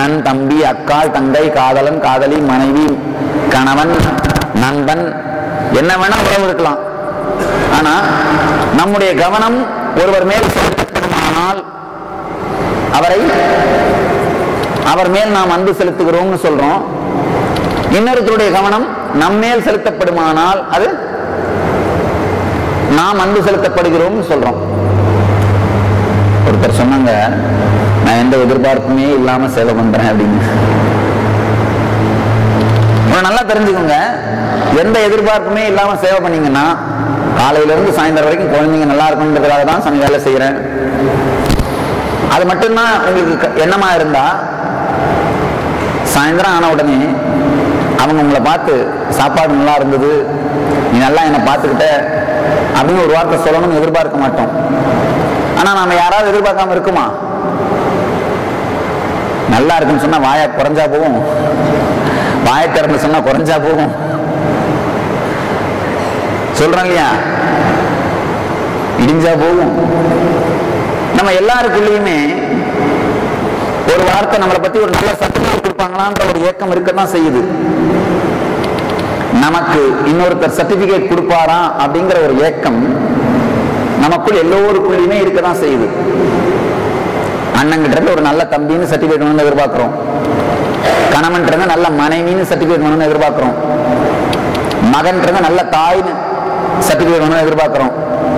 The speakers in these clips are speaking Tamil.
அண்ணன், தம்பி, அக்காள், தங்கை, காதலன், காதலி, மனைவி, கணவன், நண்பன், என்ன வேணா உறவு இருக்கலாம். ஆனா நம்முடைய கவனம் ஒருவர் மேல் செலுத்தப்படுமானால் அவர் மேல் நாம் அன்பு செலுத்துகிறோம்னு சொல்றோம். இன்னொருத்தருடைய கவனம் நம்மேல் செலுத்தப்படுமானால் அது நாம் அன்பு செலுத்தப்படுகிறோம் சொல்றோம். ஒருத்தர் சொன்னாங்க, நான் எந்த எதிர்பார்ப்புமே இல்லாம சேவை பண்றேன் அப்படின்னு. நல்லா தெரிஞ்சுக்கோங்க, எந்த எதிர்பார்ப்புமே இல்லாம சேவை பண்ணீங்கன்னா, காலையில இருந்து சாயந்தரம் வரைக்கும் குழந்தைங்க நல்லா இருக்கணுன்றதுக்காக தான் சனி வேலை செய்யறேன், அது மட்டும்தான் உங்களுக்கு எண்ணமா இருந்தா, சாயந்தரம் ஆன உடனே அவங்க உங்களை பார்த்து சாப்பாடு நல்லா இருந்தது, நீ நல்லா என்னை பார்த்துக்கிட்ட அப்படின்னு ஒரு வார்த்தை சொல்லணும்னு எதிர்பார்க்க மாட்டோம். ஆனா நாம யாராவது எதிர்பார்க்காம இருக்குமா? நல்லா இருக்குன்னு சொன்னா வாயை குறைஞ்சா போகும், வாயை திறந்து சொன்னா குறைஞ்சா போகும், சொல்றோம் இல்லையா? இடிஞ்சா போகும். நம்ம எல்லாருக்குள்ளயுமே ஒரு வார்த்தை நம்மளை பத்தி ஒரு நல்ல சர்டிபிகேட் கொடுப்பாங்களான்ற ஒரு ஏக்கம் இருக்கதான் செய்யுது. நமக்கு இன்னொருத்தர் சர்டிபிகேட் கொடுப்பாரா அப்படிங்கிற ஒரு ஏக்கம் நமக்குள் எல்லோருக்குள்ளயுமே இருக்கதான் செய்யுது. அண்ணங்கிட்ட இருந்து ஒரு நல்ல தம்பின்னு சர்டிபிகேட் வேணும்னு எதிர்பார்க்கிறோம், கணவன் இருந்து நல்ல மனைவின்னு சர்டிபிகேட் வேணும்னு எதிர்பார்க்கிறோம், மகன் இருந்து நல்ல தாய்னு சர்டிபிகேட் வேணும்னு எதிர்பார்க்கிறோம்,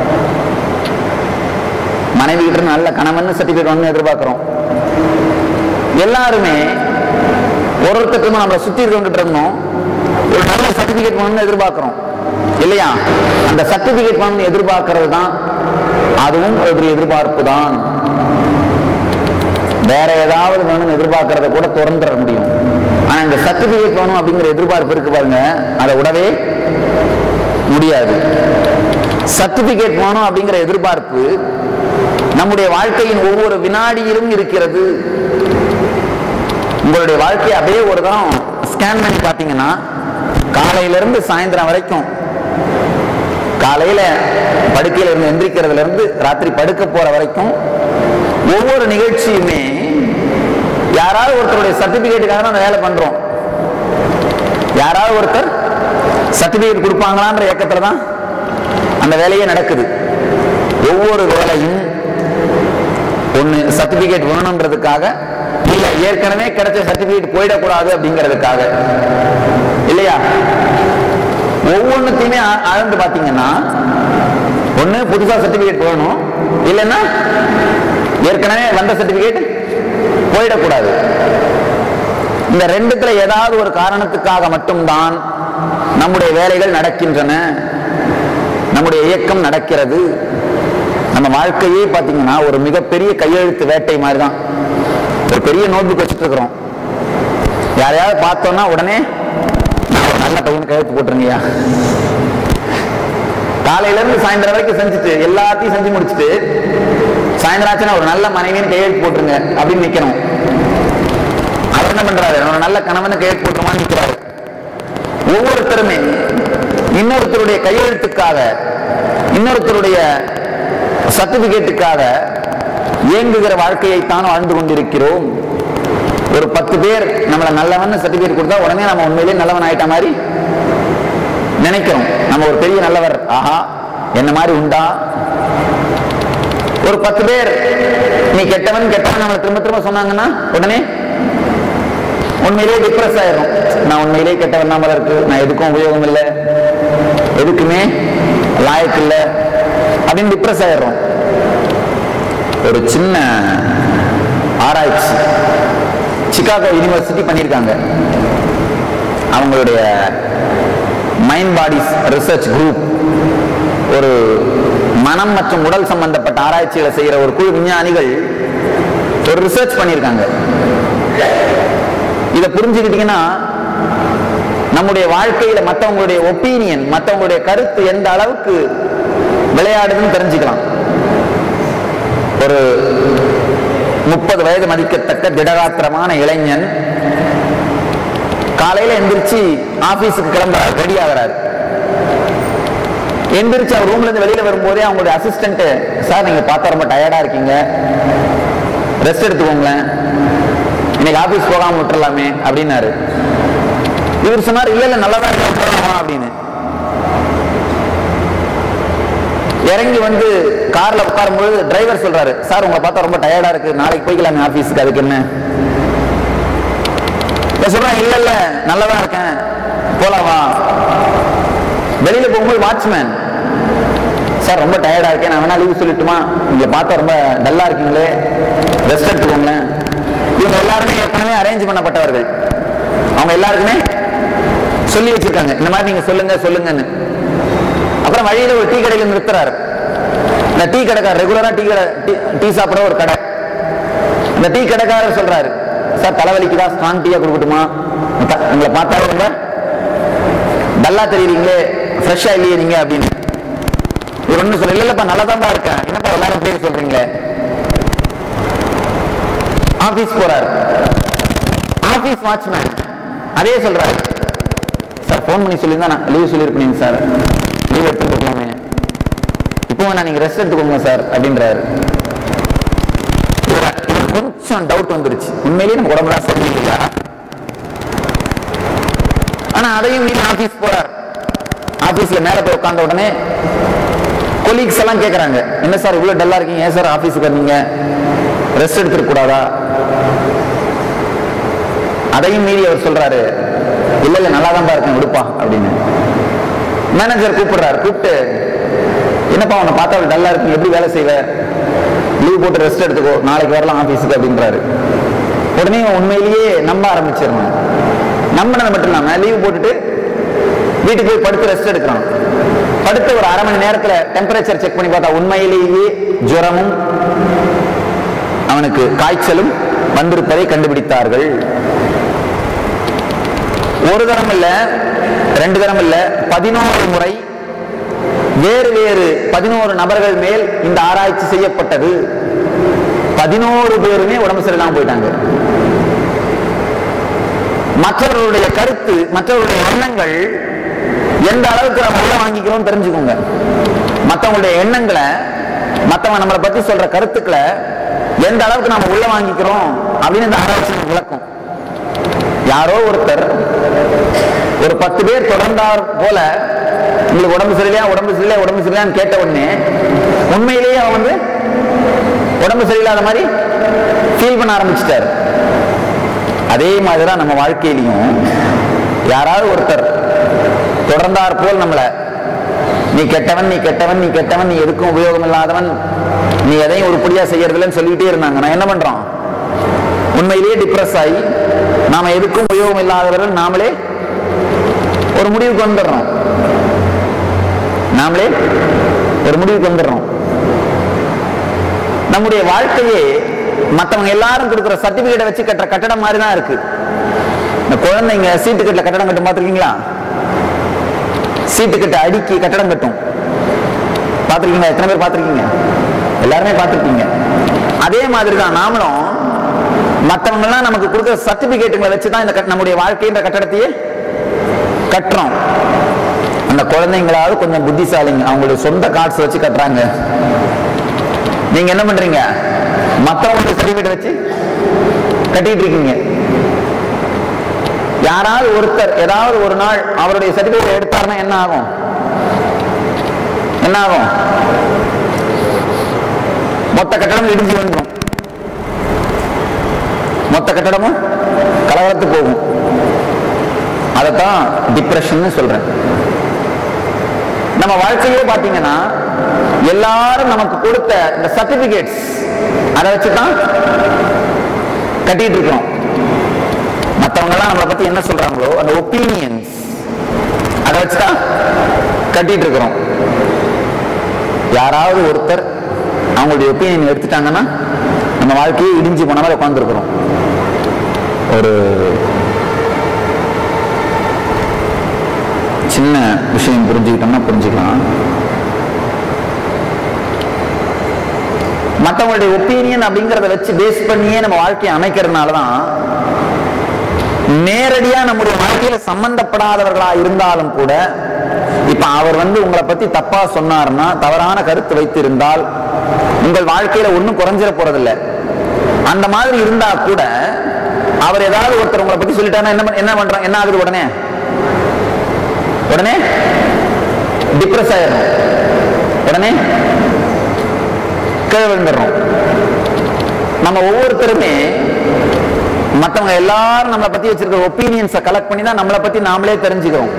மனைவி கிட்ட நல்ல கணவன் சர்டிபிகேட் வேணும்னு எதிர்பார்க்கிறோம். எல்லாருமே ஒருத்தருக்கும் நம்மளை சுத்தி இருக்கிட்டு இருந்தோம் ஒரு நல்ல சர்டிபிகேட் வேணும்னு எதிர்பார்க்கிறோம் இல்லையா? அந்த சர்டிபிகேட் வேணும்னு எதிர்பார்க்கிறது தான், அதுவும் ஒரு எதிர்பார்ப்பு தான். வேற ஏதாவது வேணும்னு எதிர்பார்க்கறத கூட திறந்துட முடியும். ஆனா இந்த சர்டிபிகேட் வேணும் அப்படிங்கிற எதிர்பார்ப்பு இருக்கு பாருங்க, அதை விடவே முடியாது. சர்டிபிகேட் வேணும் அப்படிங்கிற எதிர்பார்ப்பு நம்முடைய வாழ்க்கையின் ஒவ்வொரு வினாடியிலும் இருக்கிறது. உங்களுடைய வாழ்க்கையை அப்படியே ஒரு தரம் ஸ்கேன் பண்ணி பார்த்தீங்கன்னா, காலையிலிருந்து சாயந்தரம் வரைக்கும், காலையில படுக்கையில இருந்து எந்திரிக்கிறதுல இருந்து ராத்திரி படுக்க போற வரைக்கும் ஒவ்வொரு நிகழ்ச்சியுமே யாராவது ஒருத்தருடைய சர்டிபிகேட்டுக்காக தான் வேலை பண்றோம். யாராவது ஒருத்தர் சர்டிபிகேட் கொடுப்பாங்களான்ற இயக்கத்துல தான் அந்த வேலையே நடக்குது. ஒவ்வொரு வேலையும் ஒண்ணு சர்டிபிகேட் வேணும்ன்றதுக்காக, இல்ல ஏற்கனவே கிடைச்ச சர்டிபிகேட் போயிடக்கூடாது அப்படிங்கிறதுக்காக, இல்லையா? ஒவ்வொன்றுத்தையுமே ஆழ்ந்து பாத்தீங்கன்னா, ஒண்ணு புதுசா சர்டிபிகேட் வேணும், இல்லைன்னா ஏற்கனவே வந்த சர்டிபிகேட் போயிடக்கூடாது. இந்த ரெண்டுத்துல ஏதாவது ஒரு காரணத்துக்காக மட்டும்தான் நம்முடைய வேலைகள் நடக்கின்றன, நம்முடைய இயக்கம் நடக்கிறது. நம்ம வாழ்க்கையே பாத்தீங்கன்னா ஒரு மிகப்பெரிய கையெழுத்து வேட்டை மாதிரி தான். ஒரு பெரிய நோட்புக் வச்சுட்டு இருக்கிறோம், யாரையாவது பார்த்தோம்னா உடனே நல்ல பையன் கையெழுத்து போட்டுருங்கய்யா, காலையில இருந்து சாயந்தரம் வரைக்கும் செஞ்சுட்டு எல்லாத்தையும் செஞ்சு முடிச்சுட்டு சாயந்தரம் ஆச்சுன்னா ஒரு நல்ல மனைவின்னு கையெழுத்து போட்டுருங்க அப்படின்னு நிக்கணும். அவர் என்ன பண்றாரு? ஒரு நல்ல கணவன் கையெழுத்து போட்டுருமான்னு நிக்கிறாரு. ஒவ்வொருத்தருமே இன்னொருத்தருடைய கையெழுத்துக்காக, இன்னொருத்தருடைய சர்டிபிகேட்டுக்காக இயங்குகிற வாழ்க்கையைத்தான் வாழ்ந்து கொண்டிருக்கிறோம். ஒரு 10 பேர் நம்மளை நல்லவன் சர்டிபிகேட் கொடுத்தா உடனே நம்ம உண்மையிலேயே நல்லவன் ஆயிட்ட மாதிரி நினைக்கிறோம். நம்ம ஒரு பெரிய நல்லவர், ஆஹா என்ன மாதிரி உண்டா. ஒரு 10 பேர் நீ கெட்டவன் கெட்டவன் நம்மளை திரும்ப திரும்ப சொன்னாங்கன்னா உடனே உண்மையிலேயே டிப்ரெஸ் ஆயிடும். நான் உண்மையிலேயே கெட்டவன் தான் இருக்கு, நான் எதுக்கும் உபயோகம் இல்லை, எதுக்குமே லாயக்கு இல்லை அப்படின்னு டிப்ரெஸ் ஆயிடுறோம். ஒரு சின்ன ஆராய்ச்சி சிகாகோ யூனிவர்சிட்டி பண்ணியிருக்காங்க. அவங்களுடைய மைண்ட் பாடிஸ் ரிசர்ச் குரூப் ஒரு மனம் மற்றும் உடல் சம்பந்தப்பட்ட ஆராய்ச்சிகளை செய்யற ஒரு குழு விஞ்ஞானிகள் ஒரு ரிசர்ச் பண்ணியிருக்காங்க. இதை புரிஞ்சுக்கிட்டீங்கன்னா நம்முடைய வாழ்க்கையில மற்றவங்களுடைய ஒப்பீனியன், மற்றவங்களுடைய கருத்து எந்த அளவுக்கு விளையாடுதுன்னு தெரிஞ்சுக்கலாம். ஒரு 30 வயது மதிக்கத்தக்க திடகாத்திரமான இளைஞன் காலையில எந்திரிச்சு ஆபீஸுக்கு கிளம்புறாரு, ரெடி ஆகிறாரு. எந்திரிச்சு அவர் ரூம்ல இருந்து வெளியில வரும்போதே அவங்களுடைய அசிஸ்டன்ட், சார் நீங்க பார்த்தா ரொம்ப டயர்டா இருக்கீங்க, ரெஸ்ட் எடுத்துக்கோங்களேன், இன்னைக்கு ஆபீஸ் போகாம விட்டுறலாமே அப்படின்னாரு. இவர் சொன்னார் இல்ல இல்ல நல்லதா இருக்கா அப்படின்னு. இறங்கி வந்து கார்ல உட்காரும்போது டிரைவர் சொல்றாரு, சார் உங்களை பார்த்தா ரொம்ப டயர்டா இருக்கு, நாளைக்கு போய்க்கலாமே ஆபீஸுக்கு, அதுக்கு என்ன சொல்றேன். இல்ல இல்ல நல்லதா இருக்கேன் போலாமா. வெளியில போகும்போது வாட்ச்மேன், சார் ரொம்ப டயர்டா இருக்கேன், நான் வேணா லீவ் சொல்லிட்டுமா, நீங்க பார்த்தா ரொம்ப டல்லா இருக்கீங்களே, ரெஸ்ட் எடுத்துக்கோங்களேன். இவங்க எல்லாருமே ஏற்கனவே அரேஞ்ச் பண்ணப்பட்டவர்கள், அவங்க எல்லாருக்குமே சொல்லி வச்சிருக்காங்க இந்த மாதிரி நீங்க சொல்லுங்க சொல்லுங்கன்னு. அப்புறம் வழியில ஒரு டீ கடையில நிறுத்துறாரு. இந்த டீ கடைக்காரர் ரெகுலரா டீ சாப்பிட ஒரு கடை. அந்த டீ கடைக்காரர் சொல்றாரு, சார் தலைவலிக்குதா, ஸ்ட்ராங் டீயா கொடுக்கட்டுமா, உங்களை பார்த்தா ரொம்ப டல்லா தெரியுறீங்களே, ஃப்ரெஷ்ஷா இல்லையே நீங்க அப்படின்னு. இவர் ஒண்ணு சொல்ல, இல்லப்பா நல்லாதான் இருக்கேன், என்னப்பா எல்லாரும் பேர் சொல்றீங்களே. ஆபீஸ் போறாரு. ஆபீஸ் வாட்ச்மேன் அதே சொல்றாரு, சார் போன் பண்ணி சொல்லியிருந்தா நான் லீவ் சொல்லியிருப்பீங்க சார், லீவ் எடுத்து கொடுக்கலாமே, இப்போ வேணா நீங்க ரெஸ்ட் எடுத்துக்கோங்க சார் அப்படின்றாரு. கொஞ்சம் டவுட் வந்துருச்சு, உண்மையிலேயே நம்ம உடம்புலாம் சரியில்லையா. ஆனா அதையும் மீறி ஆபீஸ் போறார். ஆபீஸ்ல மேல போய் உட்கார்ந்த உடனே கொலீக்ஸ் எல்லாம் கேட்கறாங்க, என்ன சார் இவ்வளவு டல்லா இருக்கீங்க, ஏன் சார் ஆபீஸுக்கு வந்தீங்க, ரெஸ்ட் எடுத்துக்க கூடாதா. அதையும் மீறி அவர் சொல்றாரு, இல்ல இல்ல நல்லாதான் இருக்கேன் விடுப்பா அப்படின்னு. மேனேஜர் கூப்பிடுறாரு, கூப்பிட்டு என்னப்பா உன்னை பார்த்தா டல்லா இருக்கு, எப்படி வேலை செய்வ, லீவ் போட்டு ரெஸ்ட் எடுத்துக்கோ, நாளைக்கு வரலாம் ஆபீஸுக்கு அப்படின்றாரு. உடனே உண்மையிலேயே நம்ப ஆரம்பிச்சிடணும். நம்பினது மட்டும் இல்லாம லீவ் போட்டுட்டு வீட்டுக்கு போய் படுத்து ரெஸ்ட் எடுக்கிறான். படுத்து ஒரு அரை மணி நேரத்துல டெம்பரேச்சர் செக் பண்ணி பார்த்தா உண்மையிலேயே ஜுரமும் அவனுக்கு காய்ச்சலும் வந்திருப்பதை கண்டுபிடித்தார்கள். ஒரு தரம் இல்ல, ரெண்டு தரம் இல்ல, 11 முறை வேறு வேறு 11 நபர்கள் மேல் இந்த ஆராய்ச்சி செய்யப்பட்டது. 11 பேருமே உடம்பு சரியில்லாம போயிட்டாங்க. மற்றவர்களுடைய கருத்து, மற்றவர்களுடைய எண்ணங்கள் எந்த அளவுக்கு நம்ம உள்ள வாங்கிக்கிறோம் தெரிஞ்சுக்கோங்க. மற்றவங்களுடைய எண்ணங்களை, மற்றவங்க நம்மளை பத்தி சொல்ற கருத்துக்களை எந்த அளவுக்கு நம்ம உள்ள வாங்கிக்கிறோம் அப்படின்னு இந்த ஆராய்ச்சி விளக்கும். யாரோ ஒருத்தர் ஒரு 10 பேர் தொடர்ந்தார் போல உங்களுக்கு உடம்பு சரியில்லையா உடம்பு சரியில்லையா உடம்பு சரியில்லையான்னு கேட்ட உடனே உண்மையிலேயே அவன் வந்து உடம்பு சரியில்லாத மாதிரி ஃபீல் பண்ண ஆரம்பிச்சிட்டார். அதே மாதிரிதான் நம்ம வாழ்க்கையிலையும் யாராவது ஒருத்தர் தொடர்ந்தார் போல் நம்மள நீ கெட்டவன், நீ கெட்டவன், நீ கெட்டவன், நீ எதுக்கும் உபயோகம் இல்லாதவன், நீ எதையும் உருப்படியா செய்யறதில்லைன்னு சொல்லிக்கிட்டே இருந்தாங்க. நான் என்ன பண்றோம், உண்மையிலேயே டிப்ரெஸ் ஆகி நாம எதுக்கும் உபயோகம் இல்லாதவர்கள் நாமளே ஒரு முடிவுக்கு வந்துடுறோம். நாமளே ஒரு முடிவுக்கு வந்துடுறோம். நம்முடைய வாழ்க்கையே மற்றவங்க எல்லாரும் கொடுக்குற சர்டிபிகேட்டை வச்சு கட்டுற கட்டடம் மாதிரி தான் இருக்கு. இந்த குழந்தைங்க சீட்டு கட்டல கட்டடம் கட்டும் பார்த்துருக்கீங்களா? சீட்டு கட்ட அடிக்கி கட்டடம் கட்டும் பார்த்துருக்கீங்களா? எத்தனை பேர் பார்த்துருக்கீங்க? எல்லாருமே பார்த்துருக்கீங்க. அதே மாதிரி தான் நாமளும் மற்றவங்க எல்லாம் நமக்கு கொடுக்குற சர்டிபிகேட்டுகளை வச்சுதான் இந்த நம்முடைய வாழ்க்கைன்ற கட்டடத்தையே கட்டுறோம். அந்த குழந்தைங்களாவது கொஞ்சம் புத்திசாலிங்க, அவங்களுடைய சொந்த கார்ட்ஸ் வச்சு கட்டுறாங்க. நீங்க என்ன பண்றீங்க, மற்றவங்களுடைய சர்டிபிகேட் வச்சு கட்டிட்டு இருக்கீங்க. யாராவது ஒருத்தர் ஏதாவது ஒரு நாள் அவருடைய சர்டிபிகேட் எடுத்தாருன்னா என்ன ஆகும்? என்ன ஆகும்? மொத்த கட்டடம் இடிஞ்சு வந்துடும். மொத்த கட்டடமும் கலவரத்து போகும். அதைத்தான் டிப்ரெஷன் சொல்றேன். நம்ம வாழ்க்கையே பாத்தீங்கன்னா எல்லாரும் நமக்கு கொடுத்த இந்த சர்டிபிகேட்ஸ் அதை வச்சுதான் கட்டிட்டு இருக்கோம். மற்றவங்க எல்லாம் நம்மளை பத்தி என்ன சொல்றாங்களோ அந்த ஒப்பீனியன்ஸ் அதை வச்சுதான் கட்டிட்டு இருக்கிறோம். யாராவது ஒருத்தர் அவங்களுடைய ஒப்பீனியன் எடுத்துட்டாங்கன்னா நம்ம வாழ்க்கையை இடிஞ்சு போன மாதிரி உட்கார்ந்து இருக்கிறோம். ஒரு சின்ன விஷயம் புரிஞ்சுக்கிட்டோம்னா புரிஞ்சுக்கலாம். மற்றவங்களுடைய ஒப்பீனியன் அப்படிங்கறத வச்சு பேஸ் பண்ணியே நம்ம வாழ்க்கையை அமைக்கிறதுனாலதான் நேரடியா நம்முடைய வாழ்க்கையில சம்பந்தப்படாதவர்களா இருந்தாலும் கூட இப்ப அவர் வந்து உங்களை பத்தி தப்பா சொன்னார்னா, தவறான கருத்து வைத்து இருந்தால் உங்கள் வாழ்க்கையில ஒன்னும் குறைஞ்சிட போறதில்லை. அந்த மாதிரி இருந்தா கூட அவர் ஏதாவது ஒருத்தர் உங்களை பத்தி சொல்லிட்டாருன்னா என்ன பண்றோம்? என்ன ஆகுது? உடனே டிப்ரெஸ் ஆயிடும், உடனே கீழே விழுந்துடுறோம். நம்ம ஒவ்வொருத்தருமே மற்றவங்க எல்லாரும் நம்மளை பத்தி வச்சிருக்கிற ஒப்பீனியன்ஸை கலெக்ட் பண்ணி தான் நம்மளை பத்தி நாமளே தெரிஞ்சுக்கிறோம்.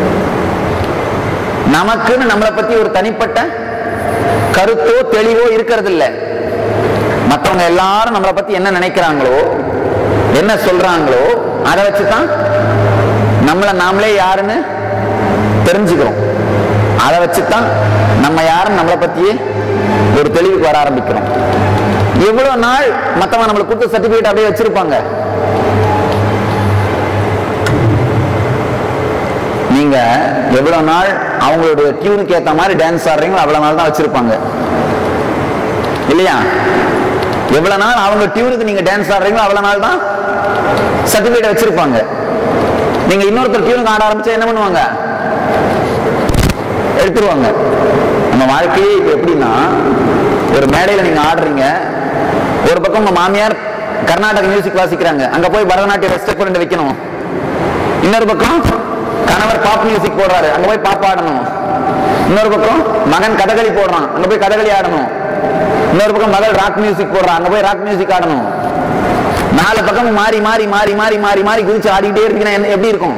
நமக்குன்னு நம்மளை பத்தி ஒரு தனிப்பட்ட கருத்தோ தெளிவோ இருக்கிறது இல்லை. மற்றவங்க எல்லாரும் நம்மளை பத்தி என்ன நினைக்கிறாங்களோ, என்ன சொல்றாங்களோ, அதை வச்சுதான் நம்மளை நாமளே யாருன்னு தெரிஞ்சுக்கிறோம். அதை வச்சுதான் நம்ம யாரும் நம்மளை பத்தியே ஒரு தெளிவுக்கு வர ஆரம்பிக்கிறோம். எவ்வளவு நாள் மத்தவங்க நம்மளுக்கு கொடுத்த சர்டிபிகேட் அப்படியே வச்சிருப்பாங்க? நீங்க எவ்வளவு நாள் அவங்களுடைய டியூனுக்கு ஏத்த மாதிரி டான்ஸ் ஆடுறீங்களோ அவ்வளவு நாள் தான் வச்சிருப்பாங்க, இல்லையா? எவ்வளவு நாள் அவங்க டியூனுக்கு நீங்க டான்ஸ் ஆடுறீங்களோ அவ்வளவு நாள் தான் சர்டிபிகேட் வச்சிருப்பாங்க. நீங்க இன்னொருத்தர் டியூனுக்கு ஆட ஆரம்பிச்சா என்ன பண்ணுவாங்க? எடுத்துருவாங்க. நம்ம வாழ்க்கையே இப்ப எப்படின்னா, ஒரு மேடையில நீங்க ஆடுறீங்க, ஒரு பக்கம் உங்க மாமியார் கர்நாடக மியூசிக் வாசிக்கிறாங்க, அங்க போய் பரதநாட்டிய ரெஸ்பெக்ட் பண்ணி வைக்கணும். இன்னொரு பக்கம் கணவர் பாப் மியூசிக் போடுறாரு, அங்க போய் பாப் ஆடணும். இன்னொரு பக்கம் மகன் கதகளி போடுறான், அங்க போய் கதகளி ஆடணும். இன்னொரு பக்கம் மகள் ராக் மியூசிக் போடுறான், அங்க போய் ராக் மியூசிக் ஆடணும். நாலு பக்கம் மாறி மாறி மாறி மாறி மாறி மாறி குதிச்சு ஆடிக்கிட்டே இருக்கீங்கன்னா எப்படி இருக்கும்?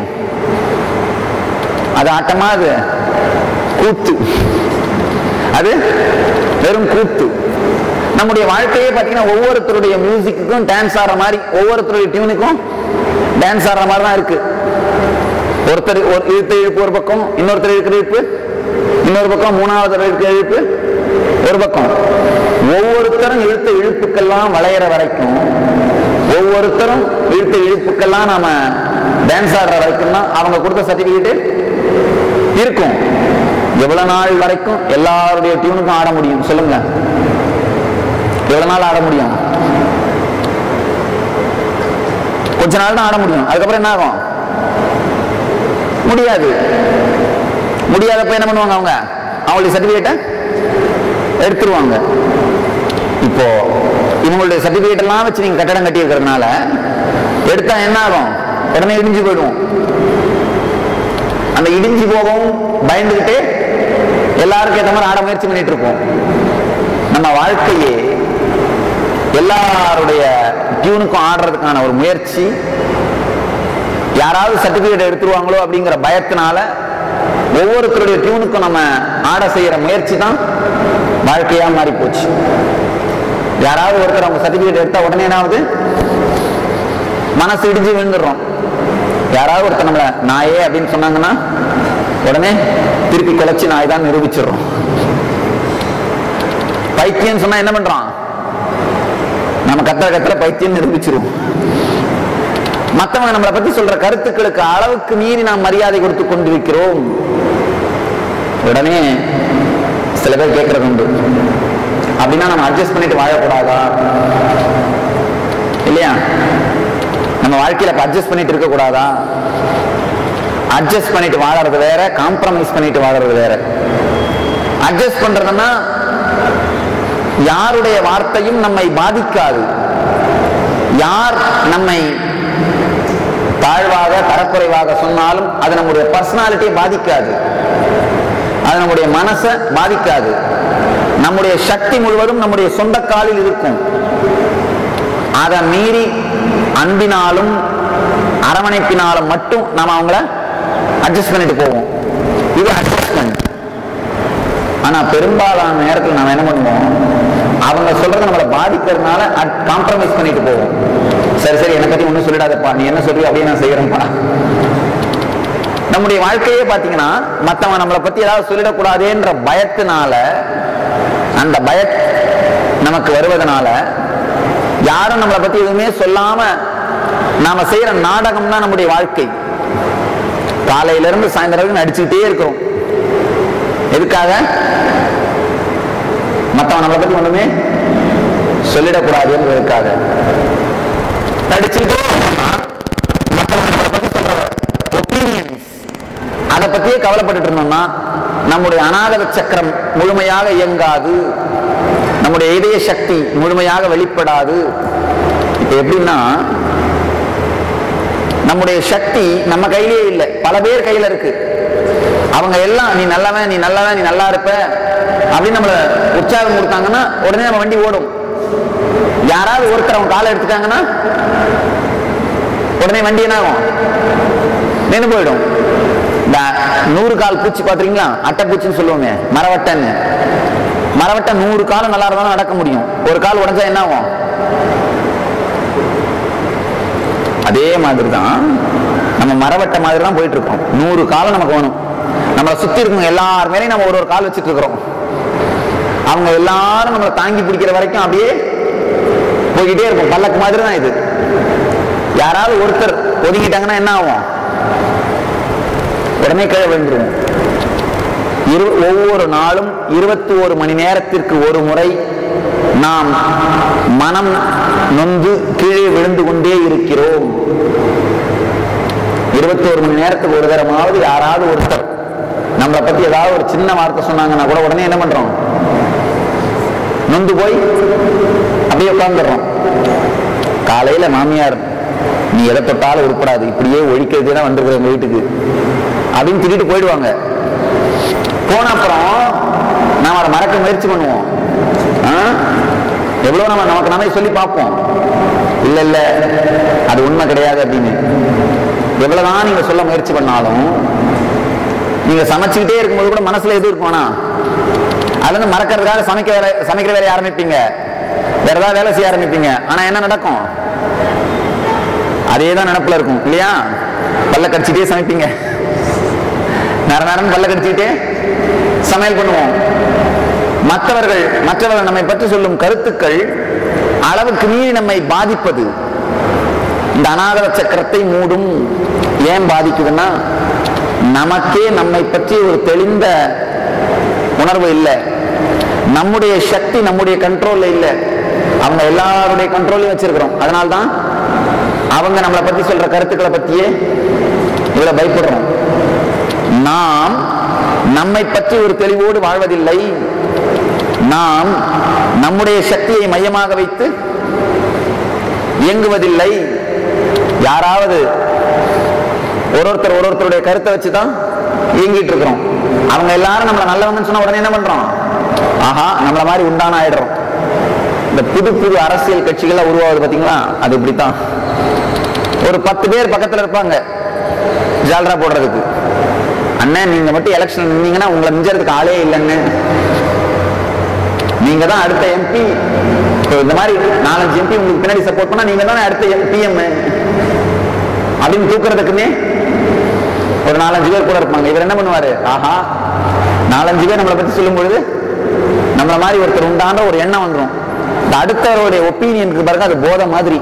அது ஆட்டமா? அது கூத்து, அது வெறும் கூத்து. நம்முடைய வாழ்க்கையே பார்த்தீங்கன்னா ஒவ்வொருத்தருடைய மியூசிக்கும் டான்ஸ் ஆடுற மாதிரி, ஒவ்வொருத்தருடைய டியூனுக்கும் டான்ஸ் ஆடுற மாதிரி தான் இருக்கு. ஒருத்தர் ஒரு இழுத்த இழுப்பு ஒரு பக்கம், இன்னொருத்தர் இழுக்கிற இழுப்பு இன்னொரு பக்கம், மூணாவது இழுக்கிற இழுப்பு ஒரு பக்கம். ஒவ்வொருத்தரும் இழுத்த இழுப்புக்கெல்லாம் வளையிற வரைக்கும், ஒவ்வொருத்தரும் இழுத்த இழுப்புக்கெல்லாம் நாம டான்ஸ் ஆடுற வரைக்கும் தான் அவங்க கொடுத்த சர்டிபிகேட் இருக்கும். எவ்வளவு நாள் வரைக்கும் எல்லாருடைய டியூனுக்கும் ஆட முடியும் சொல்லுங்க? எவ்வளவு நாள் ஆட முடியும்? கொஞ்ச நாள் தான் ஆட முடியும். அதுக்கப்புறம் என்ன ஆகும்? முடியாது. முடியாதப்ப என்ன பண்ணுவாங்க? அவங்களுடைய சர்டிபிகேட்டை எடுத்துருவாங்க. இப்போ இவங்களுடைய சர்டிபிகேட் எல்லாம் வச்சு நீங்க கட்டடம் கட்டி இருக்கிறதுனால எடுத்தா என்ன ஆகும்? உடனே இடிஞ்சு போயிடும். அந்த இடிஞ்சு போகவும் பயந்துகிட்டே எல்லாருக்கும் ஏற்ற மாதிரி ஆட முயற்சி பண்ணிட்டு இருப்போம். நம்ம வாழ்க்கையே எல்லாருடைய டியூனுக்கும் ஆடுறதுக்கான ஒரு முயற்சி. யாராவது சர்டிபிகேட் எடுத்துருவாங்களோ அப்படிங்கிற பயத்தினால ஒவ்வொருத்தருடைய டியூனுக்கும் நம்ம ஆட செய்யற முயற்சி தான் வாழ்க்கையா மாறி போச்சு. யாராவது ஒருத்தர் அவங்க சர்டிபிகேட் எடுத்தா உடனே என்னாவது? மனசு இடிஞ்சு விழுந்துடுறோம். யாராவது ஒருத்தர் நம்மள நாயே அப்படின்னு சொன்னாங்கன்னா உடனே திருப்பி குலைச்சு நாய் தான் நிரூபிச்சிடறோம். பைத்தியம் சொன்னா என்ன பண்றான்? நம்ம கத்திர பைத்தியம் நிரூபிச்சிருவோம். மற்றவங்க நம்மளை பத்தி சொல்ற கருத்துக்களுக்கு அளவுக்கு மீறி நாம் மரியாதை கொடுத்து கொண்டிருக்கிறோம். உடனே சில பேர் கேட்கறது உண்டு, அப்படின்னா நம்ம அட்ஜஸ்ட் பண்ணிட்டு வாழக்கூடாதா? இல்லையா? நம்ம வாழ்க்கையில அட்ஜஸ்ட் பண்ணிட்டு இருக்க கூடாதா? அட்ஜஸ்ட் பண்ணிட்டு வாழறது வேற, காம்ப்ரமைஸ் பண்ணிட்டு வாழறது வேற. அட்ஜஸ்ட் பண்றதுன்னா யாருடைய வார்த்தையும் நம்மை பாதிக்காது. யார் நம்மை தாழ்வாக தரக்குறைவாக சொன்னாலும் அது நம்முடைய பர்சனாலிட்டியை பாதிக்காது, அது நம்முடைய மனசை பாதிக்காது. நம்முடைய சக்தி முழுவதும் நம்முடைய சொந்த காலில் இருக்கும். அதை மீறி அன்பினாலும் அரவணைப்பினாலும் மட்டும் நாம அவங்கள அட்ஜஸ்ட் பண்ணிட்டு போவோம். இது அட்ஜஸ்ட்மெண்ட். ஆனா பெரும்பாலான நேரத்தில் நாம என்ன பண்ணுவோம்? அவங்க சொல்றதை நம்மளை பாதிக்கிறதுனால காம்ப்ரமைஸ் பண்ணிட்டு போவோம். சரி சரி, என்னை பத்தி ஒன்னும் சொல்லிடாதப்பா, நீ என்ன சொல்றியோ அப்படியே நான் செய்யறேன்ப்பா. நம்முடைய வாழ்க்கையே பாத்தீங்கன்னா மத்தவங்க நம்மளை பத்தி ஏதாவது சொல்லிடக்கூடாதுன்ற பயத்தினால, அந்த பய நமக்கு வருவதனால யாரும் நம்மளை பத்தி எதுவுமே சொல்லாம நாம செய்யற நாடகம் தான் நம்முடைய வாழ்க்கை. காலையில இருந்து சாயந்தரம் நடிச்சுக்கிட்டே இருக்கிறோம். எதுக்காக? மத்தவங்க நம்மளை பத்தி ஒண்ணுமே சொல்லிடக்கூடாது என்பதற்காக நடிச்சுக்கிட்டே. மத்தவங்க நம்மளை பத்தி சொல்ற ஒப்பீனியன்ஸ், அதை பத்தியே கவலைப்பட்டு இருந்தோம்னா நம்முடைய அநாகத சக்கரம் முழுமையாக இயங்காது, நம்முடைய இதய சக்தி முழுமையாக வெளிப்படாது. இப்ப எப்படின்னா, நம்முடைய சக்தி நம்ம கையிலேயே இல்லை, பல பேர் கையில இருக்கு. அவங்க எல்லாம் நீ நல்லவன், நீ நல்லவன், நீ நல்லா இருப்ப அப்படின்னு நம்மள உற்சாகம் கொடுத்தாங்கன்னா உடனே நம்ம வண்டி ஓடும். யாராவது ஒருத்தர் அவங்க காலை எடுத்துட்டாங்கன்னா உடனே வண்டி என்ன ஆகும்? நின்று போயிடும். இந்த 100 கால் பூச்சி பாத்துறீங்களா? அட்டைப்பூச்சின்னு சொல்லுவோமே, மரவட்டைன்னு. மரவட்டை 100 காலம் நல்லா இருந்தாலும் நடக்க முடியும். ஒரு கால் உடஞ்சா என்ன ஆகும்? அதே மாதிரி தான் நம்ம மரவட்டை மாதிரி தான் போயிட்டு இருக்கோம். 100 காலம் நமக்கு வேணும். நம்மளை சுத்தி இருக்கவங்க எல்லார் மேலேயும் நம்ம ஒரு கால் வச்சுட்டு இருக்கிறோம். அவங்க எல்லாரும் நம்மளை தாங்கி பிடிக்கிற வரைக்கும் அப்படியே போய்கிட்டே இருக்கும். பல்லக்கு மாதிரி தான் இது. யாராவது ஒருத்தர் ஒதுங்கிட்டாங்கன்னா என்ன ஆகும்? உடனே கீழே விழுந்துருவோம். ஒவ்வொரு நாளும் 21 மணி நேரத்திற்கு ஒரு முறை நாம் மனம் நொந்து கீழே விழுந்து கொண்டே இருக்கிறோம். 21 மணி நேரத்துக்கு ஒரு தரமாவது யாராவது ஒருத்தர் நம்மளை பத்தி ஏதாவது ஒரு சின்ன வார்த்தை சொன்னாங்கன்னா கூட உடனே என்ன பண்றோம்? நொந்து போய் அப்படியே உட்கார்ந்துடுறோம். காலையில மாமியார் நீ எதை தொட்டாலும் உருப்படாது, இப்படியே ஒழிக்கிறதே தான் வந்திருக்கிற எங்க வீட்டுக்கு அப்படின்னு திட்டிட்டு போயிடுவாங்க. போன அப்புறம் நாம அதை மறக்க முயற்சி பண்ணுவோம். எவ்வளவு நம்ம நமக்கு நாமே சொல்லி பார்ப்போம், இல்ல இல்ல அது உண்மை கிடையாது அப்படின்னு. எவ்வளவுதான் நீங்க சொல்ல முயற்சி பண்ணாலும் நீங்க சமைச்சுக்கிட்டே இருக்கும்போது கூட மனசுல எது இருக்கும்னா அது வந்து மறக்கிறதுக்காக சமைக்கிற வேலையை ஆரம்பிப்பீங்க, வேற ஏதாவது வேலை செய்ய ஆரம்பிப்பீங்க. ஆனா என்ன நடக்கும்? அதேதான் நினைப்புல இருக்கும் இல்லையா? பல்ல கடிச்சிட்டே சமைப்பீங்க, நேரம் பல்ல கடிச்சுக்கிட்டே சமையல் பண்ணுவோம். மற்றவர்கள் நம்மை பற்றி சொல்லும் கருத்துக்கள் அளவுக்கு மீறி நம்மை பாதிப்பது இந்த அநாகர சக்கரத்தை மூடும். ஏன் பாதிக்குதுன்னா நமக்கே நம்மை பற்றி ஒரு தெளிந்த உணர்வு இல்லை. நம்முடைய சக்தி நம்முடைய கண்ட்ரோல்ல இல்லை, அவங்க எல்லாருடைய கண்ட்ரோலையும் வச்சிருக்கிறோம். அதனால்தான் அவங்க நம்மளை பத்தி சொல்ற கருத்துக்களை பத்தியே இவ்வளவு பயப்படுறோம். நாம் நம்மை பற்றி ஒரு தெளிவோடு வாழ்வதில்லை. நாம் நம்முடைய சக்தியை மையமாக வைத்து இயங்குவதில்லை. யாராவது ஒருத்தருடைய கருத்தை வச்சுதான் இயங்கிட்டு இருக்கிறோம். அவங்க எல்லாரும் நம்மள நல்லவன்னு சொன்னா உடனே என்ன பண்றோம்? ஆஹா, நம்மள மாதிரி உண்டான ஆயிடுறோம். இந்த புது புது அரசியல் கட்சிகள் உருவாகுது பாத்தீங்களா? அது இப்படித்தான். ஒரு 10 பேர் பக்கத்துல இருப்பாங்க ஜால்ரா போடுறதுக்கு. அண்ணன் நீங்க மட்டும் எலெக்ஷன் நின்னீங்கன்னா உங்களை மிஞ்சறதுக்கு ஆளே இல்லைன்னு, நீங்க தான் அடுத்த எம்பி, இந்த மாதிரி 4-5 எம்பி உங்களுக்கு பின்னாடி சப்போர்ட் பண்ணா நீங்க தான் அடுத்த பிஎம் அப்படின்னு தூக்குறதுக்குன்னே ஒரு 4-5 பேர் கூட இருப்பாங்க. இவர் என்ன பண்ணுவாரு? ஆஹா, 4-5 பேர் நம்மளை பத்தி சொல்லும் பொழுது நம்மள மாதிரி ஒருத்தர் உண்டான ஒரு எண்ணம் வந்துடும். இந்த அடுத்தவருடைய ஒப்பீனியனுக்கு பாருங்க, அது போதை மாதிரி.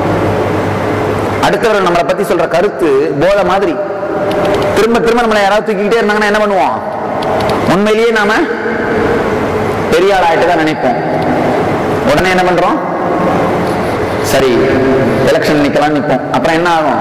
அடுத்தவர் நம்மளை பத்தி சொல்ற கருத்து போதை மாதிரி. திரும்ப திரும்ப நம்மளை யாராவது தூக்கிக்கிட்டே இருந்தாங்கன்னா என்ன பண்ணுவோம்? உண்மையிலேயே நாம பெரிய ஆள் ஆயிட்டு தான் நினைப்போம். உடனே என்ன பண்றோம்? சரி எலெக்ஷன் நிக்கலாம் நிற்போம். அப்புறம் என்ன ஆகும்?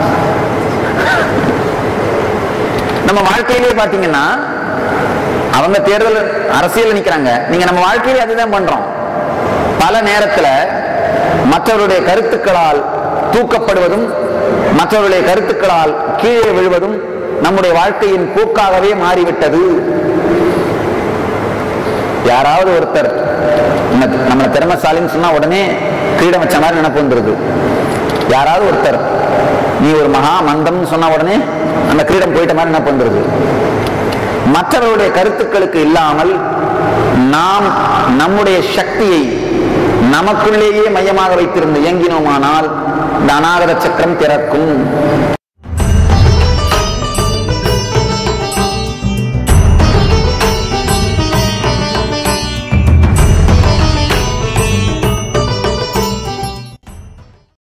நம்ம வாழ்க்கையிலேயே பாத்தீங்கன்னா அவங்க தேர்தல் அரசியல் நிக்கிறாங்க, நீங்க நம்ம வாழ்க்கையிலே அதுதான் பண்றோம். பல நேரத்துல மற்றவருடைய கருத்துக்களால் தூக்கப்படுவதும் மற்றவருடைய கருத்துக்களால் கீழே விழுவதும் நம்முடைய வாழ்க்கையின் போக்காகவே மாறிவிட்டது. யாராவது ஒருத்தர் நம்மளை திறமைசாலின்னு சொன்னா உடனே கிரீடம் வச்ச மாதிரி நினைப்பு வந்துருது. யாராவது ஒருத்தர் நீ ஒரு மகா மந்தம்னு சொன்ன உடனே அந்த கிரீடம் போயிட்ட மாதிரி நினைப்பு வந்துருது. மற்றவருடைய கருத்துக்களுக்கு இல்லாமல் நாம் நம்முடைய சக்தியை நமக்குள்ளேயே மையமாக வைத்திருந்து இயங்கினோமானால் இந்த அநாகர சக்கரம் திறக்கும்.